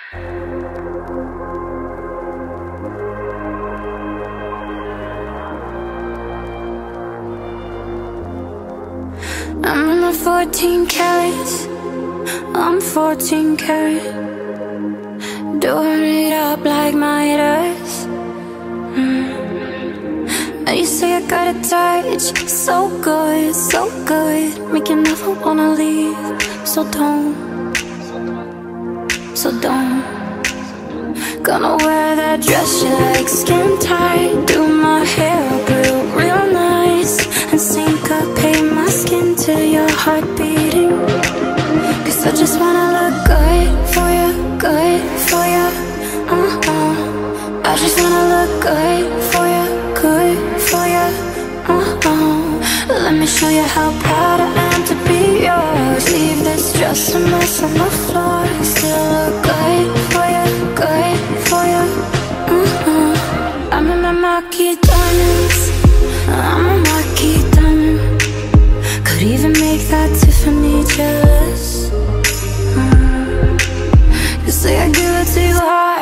I'm in my 14 carats, I'm 14 karat, doing it up like Midas. Now you say I got a touch, so good, make you never wanna leave. So don't, gonna wear that dress you like, skin tight, do my hair up real nice, and syncopate my skin to your heart beating. Cause I just wanna look good for you, I just wanna look good for you, Let me show you how proud I am to be yours. Leave this dress a mess on the floor, still look good for you, I'm in my marquee diamonds, I'm a marquee diamond. Could even make that Tiffany jealous. You say I give it to you hard,